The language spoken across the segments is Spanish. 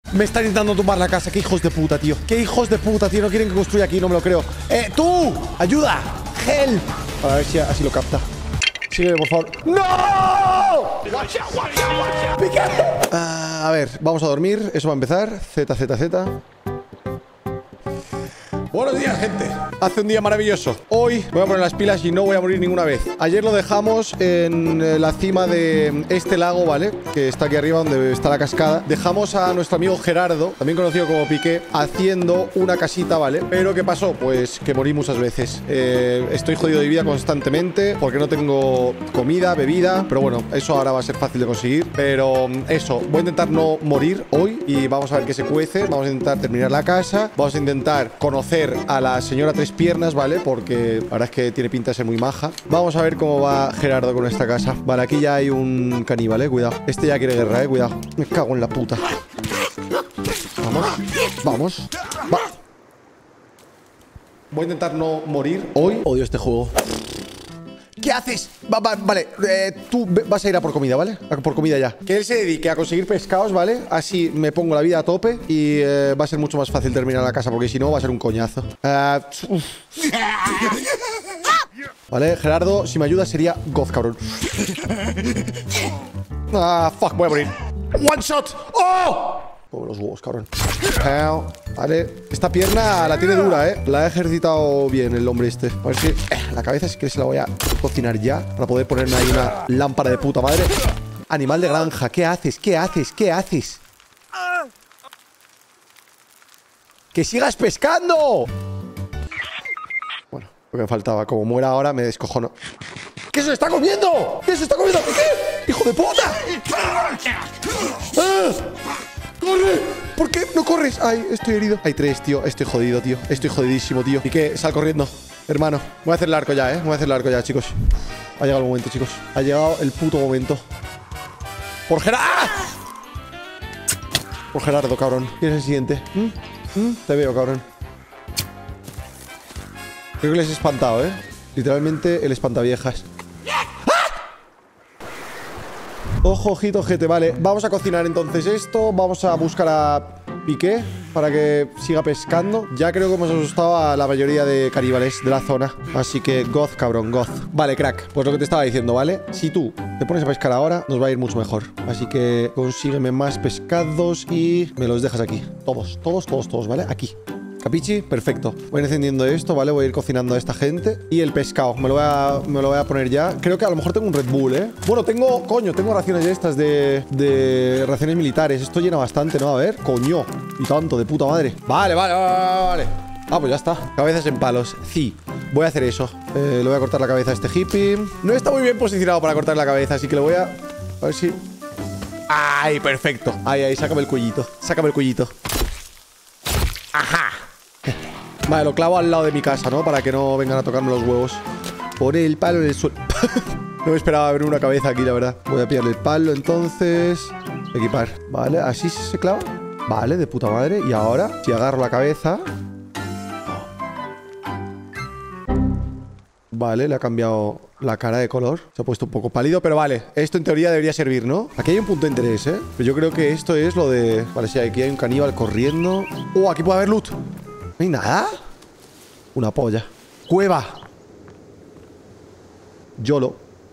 Me están intentando tumbar la casa. Qué hijos de puta, tío. Qué hijos de puta, tío. No quieren que construya aquí, no me lo creo. ¡Tú! ¡Ayuda! ¡Help! A ver si así lo capta. Sígueme, por favor. ¡No! ¡Piqué! A ver, vamos a dormir. Eso va a empezar. Z. Buenos días, gente. Hace un día maravilloso. Hoy voy a poner las pilas y no voy a morir ninguna vez. Ayer lo dejamos en la cima de este lago, ¿vale? Que está aquí arriba donde está la cascada. Dejamos a nuestro amigo Gerardo, también conocido como Piqué, haciendo una casita, ¿vale? Pero ¿qué pasó? Pues que morí muchas veces. Estoy jodido de vida constantemente porque no tengo comida, bebida. Pero bueno, eso ahora va a ser fácil de conseguir. Pero eso, voy a intentar no morir hoy y vamos a ver qué se cuece. Vamos a intentar terminar la casa. Vamos a intentar conocer a la señora Tres Piernas, ¿vale? Porque la verdad es que tiene pinta de ser muy maja. Vamos a ver cómo va Gerardo con esta casa. Vale, aquí ya hay un caníbal, cuidado. Este ya quiere guerra, cuidado. Me cago en la puta. Vamos. Va. Voy a intentar no morir hoy. Odio este juego. ¿Qué haces? Vale, tú vas a ir a por comida, ¿vale? A por comida ya. Que él se dedique a conseguir pescados, ¿vale? Así me pongo la vida a tope y va a ser mucho más fácil terminar la casa, porque si no va a ser un coñazo. Vale, Gerardo, si me ayudas sería God, cabrón. Fuck, voy a morir. One shot. ¡Oh! Pobre los huevos, cabrón. Vale, esta pierna la tiene dura, La ha ejercitado bien el hombre este. A ver si... la cabeza sí que se la voy a cocinar ya para poder ponerme ahí una lámpara de puta madre. Animal de granja, ¿qué haces? ¿Qué haces? ¿Qué haces? ¡Que sigas pescando! Bueno, lo que me faltaba. Como muera ahora, me descojono. ¿Qué se está comiendo? ¿Qué se está comiendo? ¿Qué? ¡Hijo de puta! ¡Corre! ¿Por qué no corres? Ay, estoy herido. Hay tres, tío. Estoy jodido, tío. Estoy jodidísimo, tío. ¿Y qué? Sal corriendo, hermano. Voy a hacer el arco ya, Voy a hacer el arco ya, chicos. Ha llegado el momento, chicos. Ha llegado el puto momento. ¡Por Gerardo! Por Gerardo, cabrón. ¿Quién es el siguiente? Te veo, cabrón. Creo que les he espantado, Literalmente el espantaviejas. Ojo, ojito, gente, vale. Vamos a cocinar entonces esto. Vamos a buscar a Piqué para que siga pescando. Ya creo que hemos asustado a la mayoría de caníbales de la zona. Así que goz, cabrón, goz. Vale, crack, pues lo que te estaba diciendo, ¿vale? Si tú te pones a pescar ahora, nos va a ir mucho mejor. Así que consígueme más pescados y me los dejas aquí. Todos, ¿vale? Aquí. ¿Capichi? Perfecto. Voy a ir encendiendo esto, ¿vale? Voy a ir cocinando a esta gente. Y el pescado, me lo voy a poner ya. Creo que a lo mejor tengo un Red Bull, Bueno, tengo raciones de estas de raciones militares. Esto llena bastante, ¿no? A ver, coño. Y tanto, de puta madre. Vale. Pues ya está. Cabezas en palos. Sí, voy a hacer eso. Le voy a cortar la cabeza a este hippie. No está muy bien posicionado para cortar la cabeza, así que le voy a ver si... ¡Ay, perfecto! Ahí, sácame el cuellito. ¡Ajá! Vale, lo clavo al lado de mi casa, ¿no? Para que no vengan a tocarme los huevos. Pone el palo en el suelo. No me esperaba ver una cabeza aquí, la verdad. Voy a pillarle el palo, entonces. Equipar. Vale, así se clava. Vale, de puta madre. Y ahora, si agarro la cabeza. Vale, le ha cambiado la cara de color. Se ha puesto un poco pálido, pero vale. Esto en teoría debería servir, ¿no? Aquí hay un punto de interés, Pero yo creo que esto es lo de... Vale, sí, aquí hay un caníbal corriendo. ¡Oh, aquí puede haber loot! ¿No hay nada? Una polla. ¡Cueva! YOLO.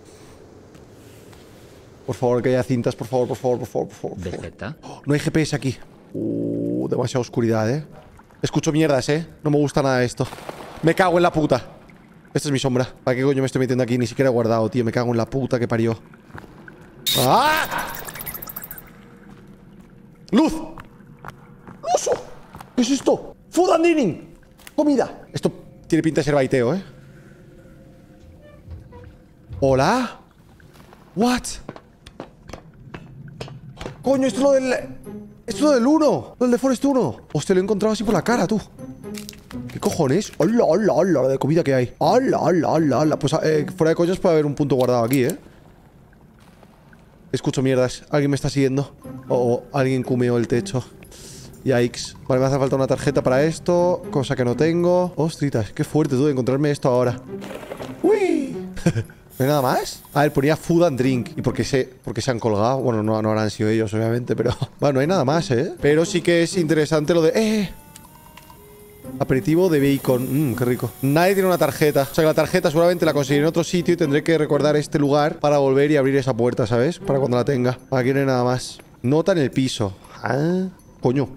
Por favor, que haya cintas, por favor. ¿Vegeta? Oh, no hay GPS aquí. Demasiada oscuridad, Escucho mierdas, No me gusta nada esto. Me cago en la puta. Esta es mi sombra. ¿Para qué coño me estoy metiendo aquí? Ni siquiera he guardado, tío. Me cago en la puta que parió. ¡Ah! ¡Luz! ¡Oso! ¿Qué es esto? ¡Food and dining! ¡Comida! Esto tiene pinta de ser baiteo, ¿Hola? ¿What? Coño, esto es lo del... Esto es lo del 1. Lo del de Forest 1. Hostia, lo he encontrado así por la cara, tú. ¿Qué cojones? ¡Hola! La de comida que hay. ¡Hola! Pues fuera de coñas puede haber un punto guardado aquí, Escucho mierdas. Alguien me está siguiendo. O alguien cumeó el techo. Yikes. Vale, me hace falta una tarjeta para esto. Cosa que no tengo. Ostritas, qué fuerte tú de encontrarme esto ahora. ¡Uy! ¿No hay nada más? A ver, ponía food and drink. ¿Y por qué se han colgado? Bueno, no habrán sido ellos, obviamente, pero... Bueno, no hay nada más, ¿eh? Pero sí que es interesante lo de... Aperitivo de bacon. Qué rico. Nadie tiene una tarjeta. O sea que la tarjeta seguramente la conseguiré en otro sitio y tendré que recordar este lugar para volver y abrir esa puerta, ¿sabes? Para cuando la tenga. Aquí no hay nada más. Nota en el piso. Ah, coño.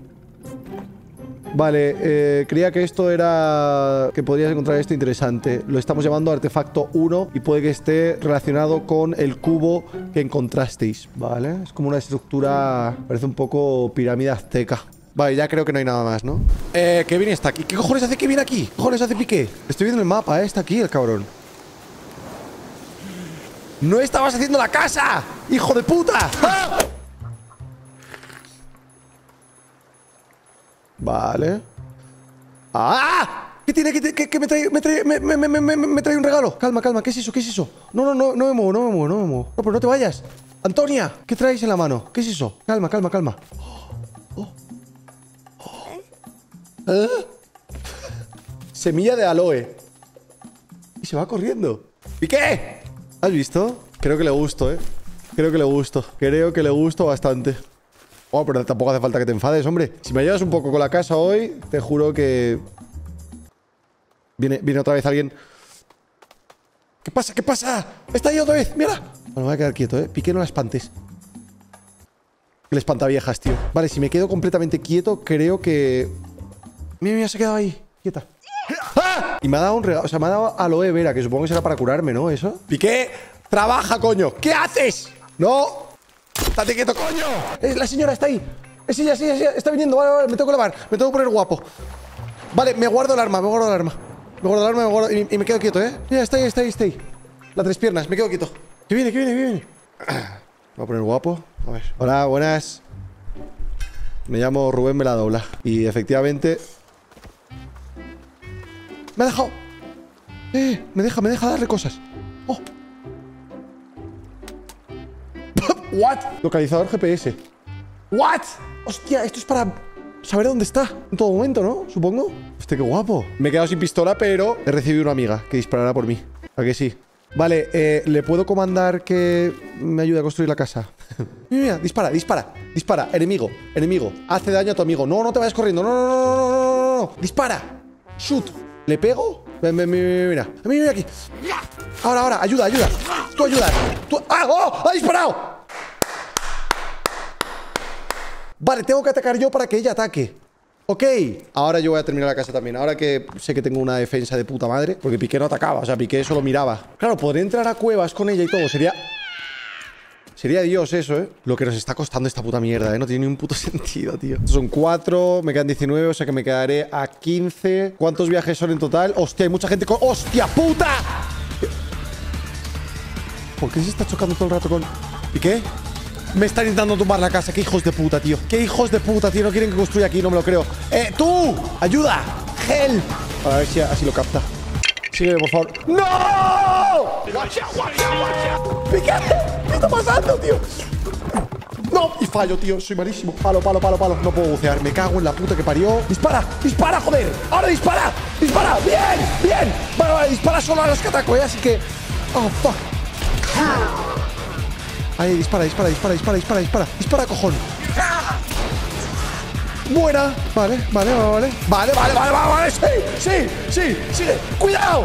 Vale, creía que esto era... Que podrías encontrar esto interesante. Lo estamos llamando artefacto 1 y puede que esté relacionado con el cubo que encontrasteis. Vale, es como una estructura... Parece un poco pirámide azteca. Vale, ya creo que no hay nada más, ¿no? Kevin está aquí. ¿Qué cojones hace Kevin aquí? ¿Qué cojones hace Piqué? Estoy viendo el mapa, está aquí el cabrón. ¡No estabas haciendo la casa! ¡Hijo de puta! ¡Ah! Vale. ¡Ah! ¿Qué tiene? ¿Qué me trae un regalo? Calma, calma. ¿Qué es eso? ¿Qué es eso? No me muevo. No, pero no te vayas. Antonia, ¿qué traes en la mano? ¿Qué es eso? Calma. Semilla de aloe. Y se va corriendo. ¿Y qué? ¿Has visto? Creo que le gusto, Creo que le gusto bastante. Oh, pero tampoco hace falta que te enfades, hombre. Si me ayudas un poco con la casa hoy, te juro que... Viene otra vez alguien. ¿Qué pasa? ¡Está ahí otra vez! ¡Mira! Bueno, me voy a quedar quieto, Piqué, no la espantes. El espantaviejas, tío. Vale, si me quedo completamente quieto, creo que... Mira, se ha quedado ahí. Quieta. ¡Ah! Y me ha dado un regalo. O sea, me ha dado aloe vera, que supongo que será para curarme, ¿no? Eso. Piqué, trabaja, coño. ¿Qué haces? ¡No! ¡Estate quieto, coño! La señora está ahí. Es ella, está viniendo. Vale, me tengo que lavar. Me tengo que poner guapo. Vale, me guardo el arma. Y me quedo quieto, Mira, está ahí. La tres piernas, me quedo quieto. ¿Qué viene? Me voy a poner guapo. A ver. Hola, buenas. Me llamo Rubén Meladobla. Y efectivamente... ¡Me ha dejado! Me deja darle cosas. ¡Oh! ¿What? Localizador GPS. ¿What? Hostia, esto es para saber dónde está en todo momento, ¿no? Supongo. Hostia, qué guapo. Me he quedado sin pistola, pero he recibido una amiga que disparará por mí. ¿A que sí? Vale, ¿le puedo comandar que me ayude a construir la casa? Mira, dispara. Enemigo. Hace daño a tu amigo. No te vayas corriendo. No. Dispara. Shoot. ¿Le pego? Mira. Mira aquí. Ahora. Ayuda. Tú ayudas. ¡Ah! ¡Oh! ¡Ha disparado! Vale, tengo que atacar yo para que ella ataque. Ok. Ahora yo voy a terminar la casa también. Ahora que sé que tengo una defensa de puta madre. Porque Piqué no atacaba. O sea, Piqué solo miraba. Claro, podré entrar a cuevas con ella y todo. Sería Dios eso, Lo que nos está costando esta puta mierda, No tiene ni un puto sentido, tío. Estos son 4, me quedan 19, o sea que me quedaré a 15. ¿Cuántos viajes son en total? Hostia, hay mucha gente con... ¡Hostia puta! ¿Por qué se está chocando todo el rato con... ¿Y qué? Me están intentando tumbar la casa. ¡Qué hijos de puta, tío! ¡Qué hijos de puta, tío! No quieren que construya aquí, no me lo creo. ¡Tú! ¡Ayuda! ¡Help! A ver si así lo capta. Sígueme, por favor. ¡No! ¡Piqué! ¿Qué está pasando, tío? ¡No! Y fallo, tío. Soy malísimo. Palo. No puedo bucear. Me cago en la puta que parió. ¡Dispara, joder! ¡Ahora dispara! ¡Bien! Vale, dispara solo a los que ataco, Así que... ¡Oh, fuck! Ahí, dispara. Dispara, cojón. Buena. Vale. Sí. Sigue. ¡Cuidado!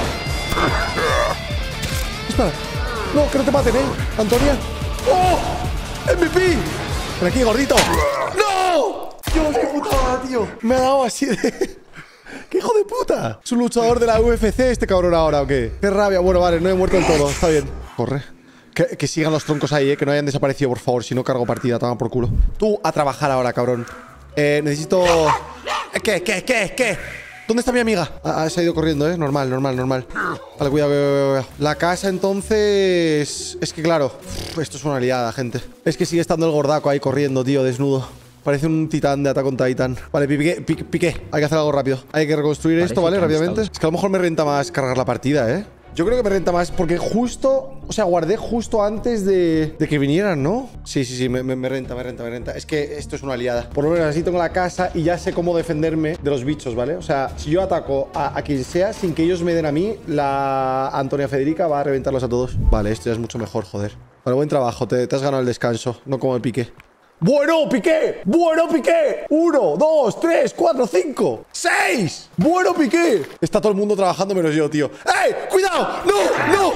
Dispara. No, que no te maten, Antonia. ¡Oh! ¡MVP! Ven aquí, gordito. ¡No! Dios, qué putada, tío. Me ha dado así de... ¡Qué hijo de puta! ¿Es un luchador de la UFC este cabrón ahora o qué? ¡Qué rabia! Bueno, vale, no he muerto del todo. Está bien. Corre. Que sigan los troncos ahí, que no hayan desaparecido, por favor. Si no, cargo partida. Toma por culo. Tú a trabajar ahora, cabrón. Necesito... ¿Qué? ¿Dónde está mi amiga? Se ha ido corriendo, Normal. Vale, cuidado. La casa, entonces... Es que, claro... Esto es una liada, gente. Es que sigue estando el gordaco ahí corriendo, tío, desnudo. Parece un titán de Attack on Titan. Vale, Piqué. Hay que hacer algo rápido. Hay que reconstruir esto, ¿vale? Rápidamente. Es que a lo mejor me renta más cargar la partida, Yo creo que me renta más porque justo O sea, guardé justo antes de que vinieran, ¿no? Sí, me renta. Es que esto es una liada. Por lo menos así tengo la casa y ya sé cómo defenderme de los bichos, ¿vale? O sea, si yo ataco a quien sea sin que ellos me den a mí, la Antonia Federica va a reventarlos a todos. Vale, esto ya es mucho mejor, joder. Vale, buen trabajo. Te has ganado el descanso, no como el Piqué. ¡Bueno, Piqué! ¡Bueno, Piqué! 1, 2, 3, 4, 5, 6. ¡Bueno, Piqué! Está todo el mundo trabajando menos yo, tío. ¡Ey! ¡Cuidado! ¡No!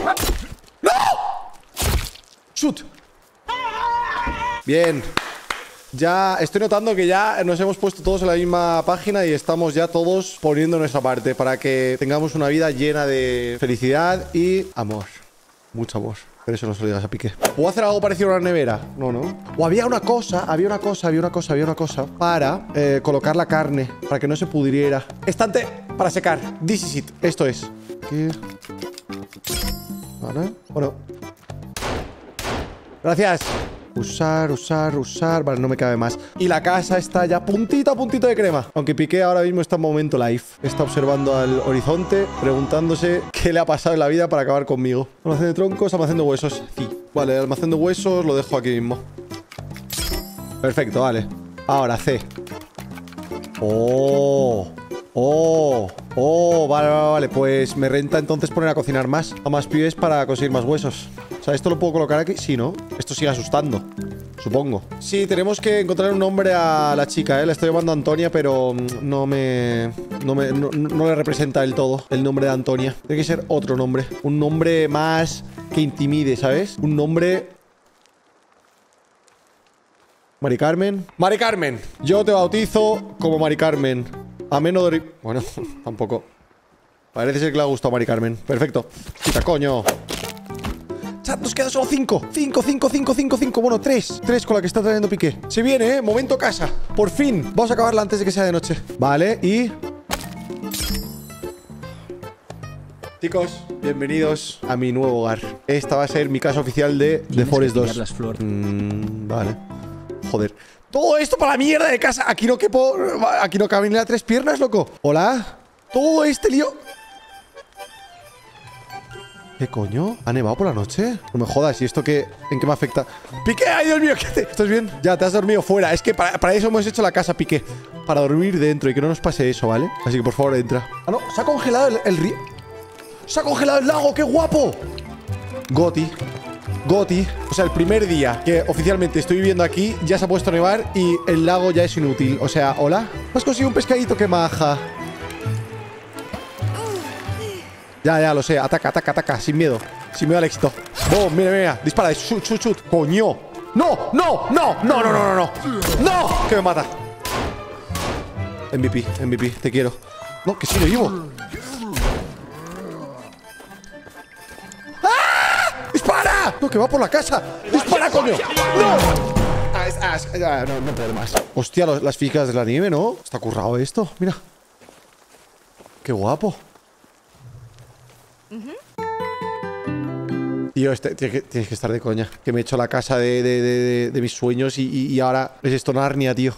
¡Shoot! Bien. Ya estoy notando que ya nos hemos puesto todos en la misma página y estamos ya todos poniendo nuestra parte para que tengamos una vida llena de felicidad y amor. Mucho amor. Pero eso no se lo digas a Piqué. ¿Puedo hacer algo parecido a una nevera? No. O había una cosa para colocar la carne, para que no se pudriera. Estante para secar. This is it. Esto es. Aquí. Vale. Bueno. Gracias. Usar. Vale, no me cabe más. Y la casa está ya puntito a puntito de crema. Aunque Piqué ahora mismo está en momento life. Está observando al horizonte, preguntándose qué le ha pasado en la vida para acabar conmigo. Almacén de troncos, almacén de huesos. Sí. Vale, el almacén de huesos lo dejo aquí mismo. Perfecto, vale. Ahora, C. Vale. Pues me renta entonces poner a cocinar más. A más pies para conseguir más huesos. O sea, ¿esto lo puedo colocar aquí? Sí, ¿no? Esto sigue asustando, supongo. Sí, tenemos que encontrar un nombre a la chica, ¿eh? La estoy llamando Antonia, pero no le representa del todo el nombre de Antonia. Tiene que ser otro nombre. Un nombre más que intimide, ¿sabes? Un nombre... Mari Carmen. Mari Carmen. Yo te bautizo como Mari Carmen. Ameno de... Bueno, tampoco. Parece ser que le ha gustado a Mari Carmen. Perfecto. Quita, coño. Chat, nos quedan solo 5. 5. Bueno, 3 con la que está trayendo Piqué. Se viene, ¿eh? Momento casa. Por fin. Vamos a acabarla antes de que sea de noche. Vale, y... Chicos, bienvenidos a mi nuevo hogar. Esta va a ser mi casa oficial de The Forest 2. Las flores. Vale. Joder. Todo esto para la mierda de casa. Aquí no quepo... Aquí no caben ni las 3 piernas, loco. Hola. Todo este lío... ¿Qué coño? ¿Ha nevado por la noche? No me jodas, ¿y esto qué? ¿En qué me afecta? ¡Piqué! ¡Ay, Dios mío! ¿Estás bien? Ya, te has dormido fuera. Es que para eso hemos hecho la casa, Piqué. Para dormir dentro y que no nos pase eso, ¿vale? Así que por favor, entra. Ah, no, se ha congelado el río. ¡Se ha congelado el lago! ¡Qué guapo! Goti. O sea, el primer día que oficialmente estoy viviendo aquí, ya se ha puesto a nevar y el lago ya es inútil. O sea, ¿hola? Has conseguido un pescadito, qué maja. Ya, lo sé. Ataca. Sin miedo al éxito. ¡Oh, mira! Dispara. Shoot. ¡Coño! ¡No! ¡No! ¡Que me mata! MVP. Te quiero. No, que sigue vivo. ¡Ah! ¡Dispara! No, que va por la casa. ¡Dispara, coño! ¡No! No puedo más. Hostia, las figuras de la nieve, ¿no? Está currado esto. Mira. Qué guapo. Tío, tienes que estar de coña. Que me he hecho la casa de mis sueños y ahora es esto Narnia, tío.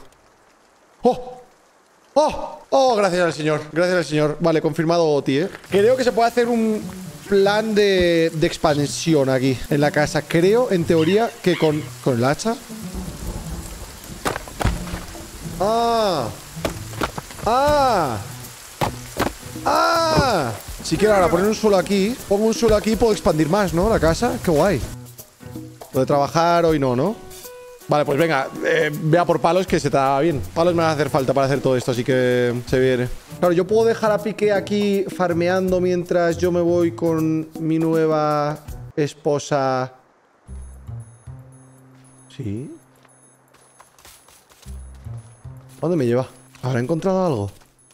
¡Oh! Gracias al señor. Vale, confirmado Oti, ¿eh? Creo que se puede hacer un plan de expansión aquí en la casa. Creo, en teoría, que con el hacha. Si quiero ahora poner un suelo aquí, pongo un suelo aquí y puedo expandir más, ¿no? La casa. Qué guay. Lo de trabajar hoy no. Vale, pues venga, vea por palos que se te da bien. Palos me van a hacer falta para hacer todo esto, así que se viene. Claro, yo puedo dejar a Piqué aquí farmeando mientras yo me voy con mi nueva esposa. ¿Sí? ¿A dónde me lleva? ¿Habrá encontrado algo?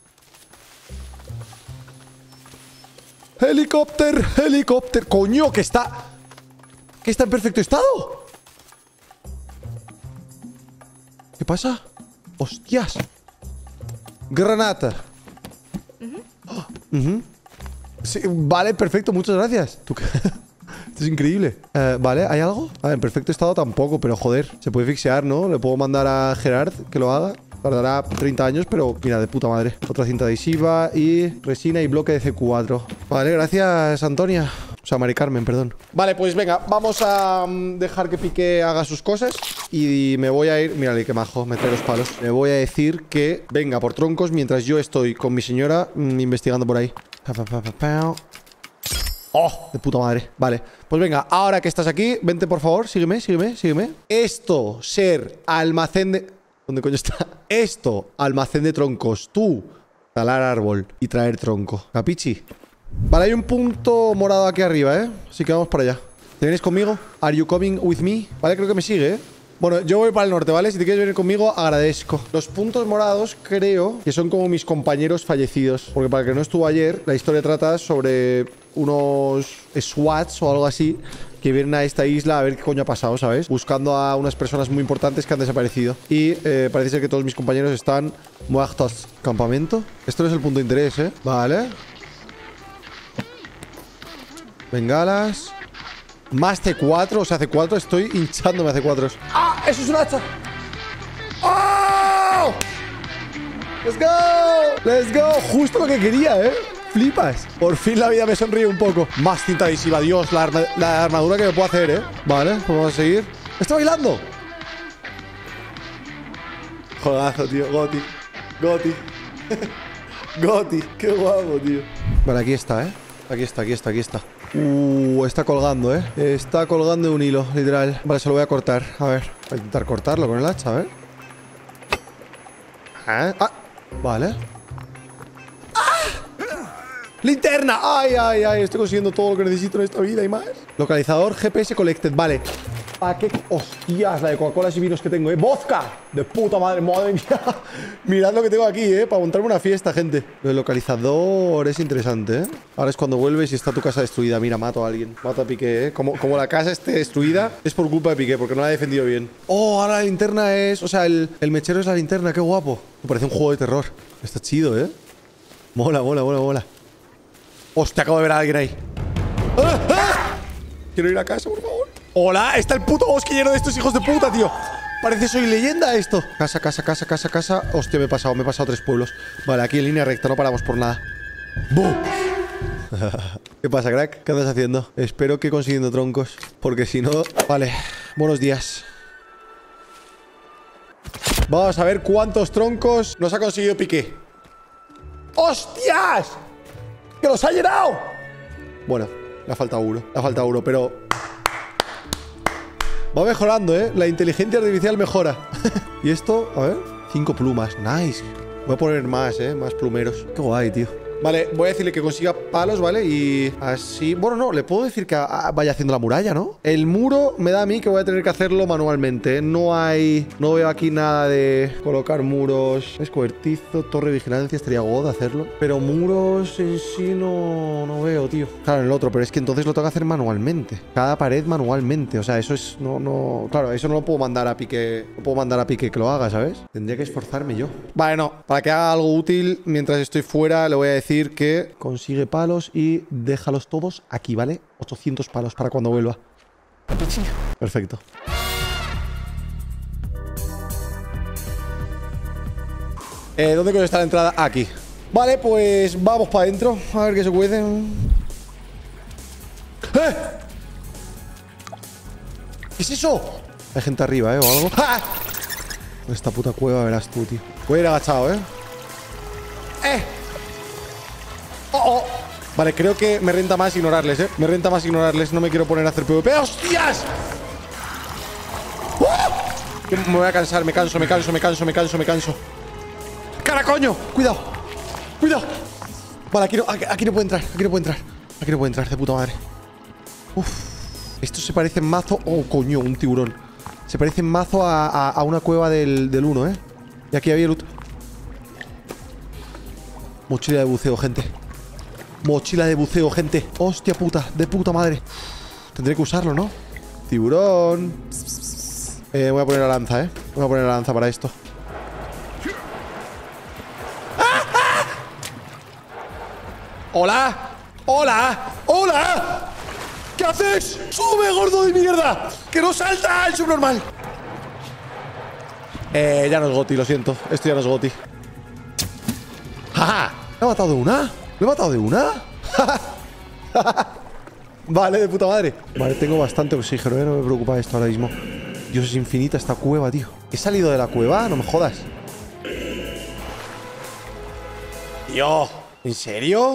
¡Helicóptero! ¡Coño! Que está en perfecto estado. ¿Qué pasa? ¡Hostias! Granata. Sí, vale, perfecto, muchas gracias. Esto es increíble. Vale, ¿hay algo? A ver, en perfecto estado tampoco, pero joder, se puede fixear, ¿no? Le puedo mandar a Gerard que lo haga. Tardará 30 años, pero mira, de puta madre. Otra cinta adhesiva y resina y bloque de C4. Vale, gracias, Antonia. O sea, Mari Carmen, perdón. Vale, pues venga, vamos a dejar que Piqué haga sus cosas. Y me voy a ir... Mírale, qué majo, me trae los palos. Me voy a decir que venga por troncos mientras yo estoy con mi señora investigando por ahí. ¡Oh! De puta madre. Vale. Pues venga, ahora que estás aquí, vente por favor, sígueme, sígueme, sígueme. Esto, ser almacén de... ¿Dónde coño está? Esto, almacén de troncos. Tú, talar árbol y traer tronco. ¿Capichi? Vale, hay un punto morado aquí arriba, ¿eh? Así que vamos para allá. ¿Te vienes conmigo? ¿Are you coming with me? Vale, creo que me sigue, ¿eh? Bueno, yo voy para el norte, ¿vale? Si te quieres venir conmigo, agradezco. Los puntos morados creo que son como mis compañeros fallecidos. Porque para el que no estuvo ayer, la historia trata sobre unos SWATs o algo así que vienen a esta isla a ver qué coño ha pasado, ¿sabes? Buscando a unas personas muy importantes que han desaparecido. Y parece ser que todos mis compañeros están muertos. ¿Campamento? Esto no es el punto de interés, ¿eh? Vale. Bengalas. Más C4, o sea, C4, estoy hinchándome a C4. ¡Ah! ¡Eso es un hacha! ¡Oh! ¡Let's go! ¡Let's go! Justo lo que quería, ¿eh? Flipas. Por fin la vida me sonríe un poco. Más cinta adhesiva, Dios, la armadura que me puedo hacer, ¿eh? Vale, pues vamos a seguir. ¡Está bailando! Jodazo, tío, Goti. Goti. Goti, qué guapo, tío. Vale, aquí está, ¿eh? Aquí está, aquí está, aquí está. Está colgando, ¿eh? Está colgando de un hilo, literal. Vale, se lo voy a cortar. A ver, voy a intentar cortarlo con el hacha, a ver. Vale. ¡Linterna! ¡Ay, ay, ay! Estoy consiguiendo todo lo que necesito en esta vida y más. Localizador GPS collected. Vale. ¿Para qué? ¡Hostias! La de Coca-Cola y vinos que tengo, ¿eh? ¡Vodka! ¡De puta madre! ¡Madre mía! Mirad lo que tengo aquí, ¿eh? Para montarme una fiesta, gente. Lo del localizador es interesante, ¿eh? Ahora es cuando vuelves y está tu casa destruida. Mira, mato a alguien. Mato a Piqué, ¿eh? Como la casa esté destruida, es por culpa de Piqué, porque no la he defendido bien. ¡Oh! Ahora la linterna es... O sea, el mechero es la linterna. ¡Qué guapo! Me parece un juego de terror. Está chido, ¿eh? Mola, mola, mola, mola. ¡Hostia! Acabo de ver a alguien ahí. ¡Ah! ¡Ah! Quiero ir a casa, por favor. ¡Hola! Está el puto bosque lleno de estos hijos de puta, tío. Parece Soy Leyenda esto. Casa, casa, casa, casa, casa. Hostia, me he pasado 3 pueblos. Vale, aquí en línea recta, no paramos por nada. ¡Bum! ¿Qué pasa, crack? ¿Qué andas haciendo? Espero que consiguiendo troncos, porque si no... Vale, buenos días. Vamos a ver cuántos troncos nos ha conseguido Piqué. ¡Hostias! ¡Que los ha llenado! Bueno, le ha faltado uno. Le ha faltado uno, pero... Va mejorando, ¿eh? La inteligencia artificial mejora. Y esto, a ver, 5 plumas. Nice. Voy a poner más, ¿eh? Más plumeros. Qué guay, tío. Vale, voy a decirle que consiga palos, ¿vale? Y así... Bueno, no, le puedo decir que vaya haciendo la muralla, ¿no? El muro me da a mí que voy a tener que hacerlo manualmente, ¿eh? No hay... No veo aquí nada de colocar muros. Es cobertizo, torre de vigilancia, estaría god hacerlo. Pero muros en sí no veo, tío. Claro, en el otro, pero es que entonces lo tengo que hacer manualmente. Cada pared manualmente. O sea, eso es... No... Claro, eso no lo puedo mandar a Piqué. No puedo mandar a Piqué que lo haga, ¿sabes? Tendría que esforzarme yo. Vale, no. Para que haga algo útil mientras estoy fuera, le voy a decir que consigue palos y déjalos todos aquí, ¿vale? 800 palos para cuando vuelva. Perfecto. ¿Dónde coño está la entrada? Aquí. Vale, pues vamos para adentro. A ver qué se cuece. ¿Qué es eso? Hay gente arriba, ¿eh? O algo. ¡Ah! Esta puta cueva verás tú, tío. Voy a ir agachado, ¿eh? ¡Oh! Vale, creo que me renta más ignorarles, ¿eh? Me renta más ignorarles. No me quiero poner a hacer PvP. ¡Hostias! Me voy a cansar. Me canso. ¡Cara, coño! ¡Cuidado! ¡Cuidado! Vale, aquí no puede entrar. Aquí no puede entrar, de puta madre. Uf. Esto se parece en mazo... Oh, coño, un tiburón. Se parece en mazo a una cueva del 1, ¿eh? Y aquí había loot. Mochila de buceo, gente. Mochila de buceo, gente. Hostia puta, de puta madre. Tendré que usarlo, ¿no? Tiburón. Voy a poner la lanza, ¿eh? Voy a poner la lanza para esto. ¡Ah! ¡Ah! ¡Hola! ¡Hola! ¡Hola! ¿Qué haces? ¡Sube, gordo de mierda! ¡Que no salta el subnormal! Ya no es Goti, lo siento. Esto ya no es Goti. ¡Ja! ¿Me ha matado de una? ¿Me he matado de una? Vale, de puta madre. Vale, tengo bastante oxígeno, no me preocupa esto ahora mismo. Dios, es infinita esta cueva, tío. ¿He salido de la cueva? No me jodas. Tío, ¿en serio?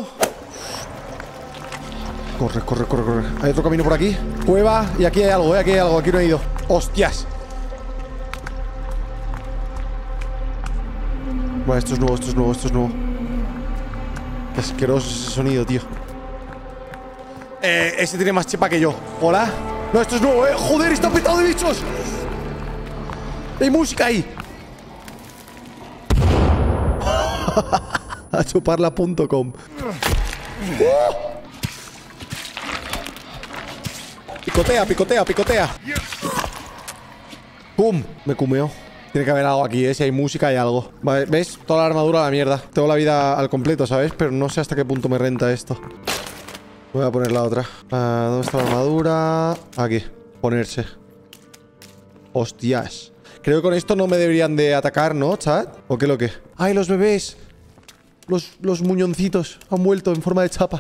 Corre, corre, corre, corre. Hay otro camino por aquí. Cueva, y aquí hay algo, aquí hay algo. Aquí no he ido. ¡Hostias! Vale, esto es nuevo, esto es nuevo, esto es nuevo. Qué asqueroso ese sonido, tío. Ese tiene más chepa que yo. ¿Hola? No, esto es nuevo, ¡Joder, está petado de bichos! ¡Hay música ahí! A chuparla.com. Picotea, picotea, picotea. ¡Pum! Me cumeó. Tiene que haber algo aquí, Si hay música, hay algo. Vale, ¿ves? Toda la armadura a la mierda. Tengo la vida al completo, ¿sabes? Pero no sé hasta qué punto me renta esto. Voy a poner la otra. ¿Dónde está la armadura? Aquí. Ponerse. Hostias. Creo que con esto no me deberían de atacar, ¿no, chat? ¿O qué lo que? ¡Ay, los bebés! Los muñoncitos han vuelto en forma de chapa.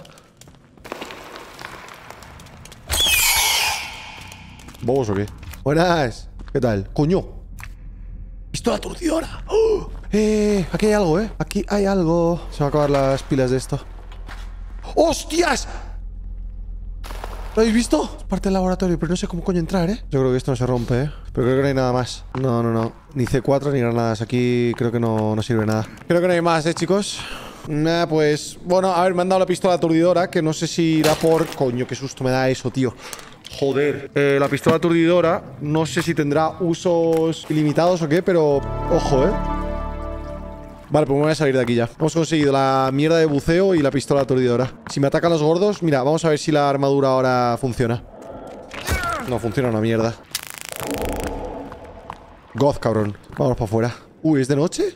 ¿Bobos o qué? Buenas. ¿Qué tal? ¡Coño! ¡Pistola aturdidora! ¡Oh! Aquí hay algo, Aquí hay algo. Se van a acabar las pilas de esto. ¡Hostias! ¿Lo habéis visto? Es parte del laboratorio, pero no sé cómo coño entrar, Yo creo que esto no se rompe, Pero creo que no hay nada más. No, no, no. Ni C4 ni granadas. Aquí creo que no sirve nada. Creo que no hay más, chicos. Nada, pues... Bueno, a ver, me han dado la pistola aturdidora, que no sé si irá por... Coño, qué susto me da eso, tío. Joder. La pistola aturdidora, no sé si tendrá usos ilimitados o qué, pero... Ojo, Vale, pues me voy a salir de aquí ya. Hemos conseguido la mierda de buceo y la pistola aturdidora. Si me atacan los gordos... Mira, vamos a ver si la armadura ahora funciona. No funciona una mierda. God, cabrón. Vamos para afuera. Uy, ¿es de noche?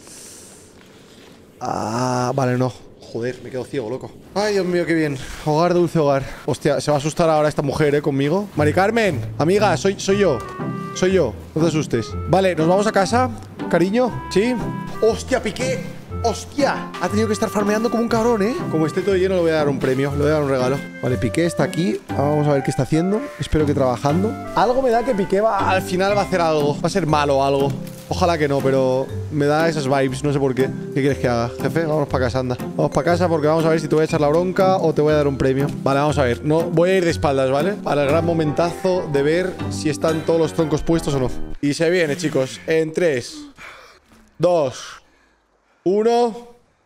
Ah, vale, no. Joder, me quedo ciego, loco. Ay, Dios mío, qué bien. Hogar, dulce hogar. Hostia, se va a asustar ahora esta mujer, conmigo. Mari Carmen, amiga, soy yo. Soy yo, no te asustes. Vale, nos vamos a casa, cariño. ¿Sí? Hostia, Piqué. Hostia, ha tenido que estar farmeando como un cabrón, Como esté todo lleno le voy a dar un premio. Le voy a dar un regalo. Vale, Piqué está aquí. Vamos a ver qué está haciendo. Espero que trabajando. Algo me da que Piqué al final va a hacer algo. Va a ser malo o algo. Ojalá que no, pero me da esas vibes, no sé por qué. ¿Qué quieres que haga, jefe? Vamos para casa, anda. Vamos para casa porque vamos a ver si te voy a echar la bronca o te voy a dar un premio. Vale, vamos a ver. No, voy a ir de espaldas, ¿vale? Para el gran momentazo de ver si están todos los troncos puestos o no. Y se viene, chicos. En 3, 2, 1.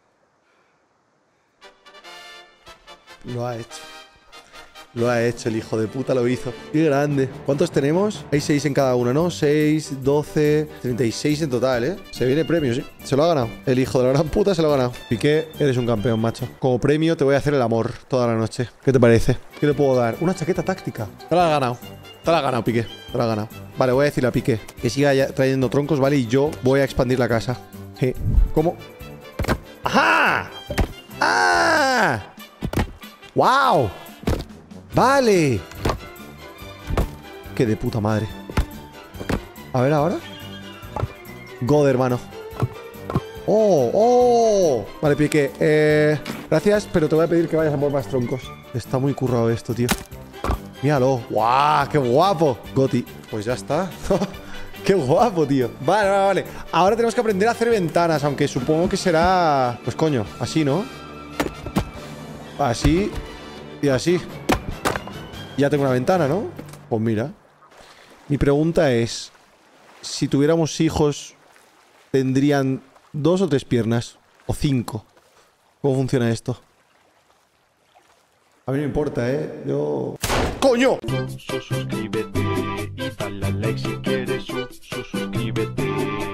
Lo ha hecho. Lo ha hecho, el hijo de puta lo hizo. Qué grande. ¿Cuántos tenemos? Hay 6 en cada uno, ¿no? 6, 12, 36 en total, Se viene premio, sí. Se lo ha ganado. El hijo de la gran puta se lo ha ganado. Piqué, eres un campeón, macho. Como premio te voy a hacer el amor toda la noche. ¿Qué te parece? ¿Qué le puedo dar? Una chaqueta táctica. Te la has ganado. Te la has ganado, Piqué. Te la has ganado. Vale, voy a decirle a Piqué que siga trayendo troncos, ¿vale? Y yo voy a expandir la casa. ¿Cómo? ¡Ajá! ¡Ah! ¡Wow! ¡Vale! ¡Qué de puta madre! A ver ahora. God, hermano. ¡Oh! ¡Oh! Vale, Piqué. Gracias, pero te voy a pedir que vayas a por más troncos. Está muy currado esto, tío. Míralo. ¡Guau! ¡Qué guapo! Goti. Pues ya está. ¡Qué guapo, tío! Vale, vale, vale. Ahora tenemos que aprender a hacer ventanas, aunque supongo que será... Pues coño, así, ¿no? Así y así. Ya tengo una ventana, ¿no? Pues mira. Mi pregunta es... Si tuviéramos hijos, ¿tendrían 2 o 3 piernas? ¿O 5? ¿Cómo funciona esto? A mí no me importa, Yo... ¡Coño! Suscríbete y dale a like si quieres suscríbete.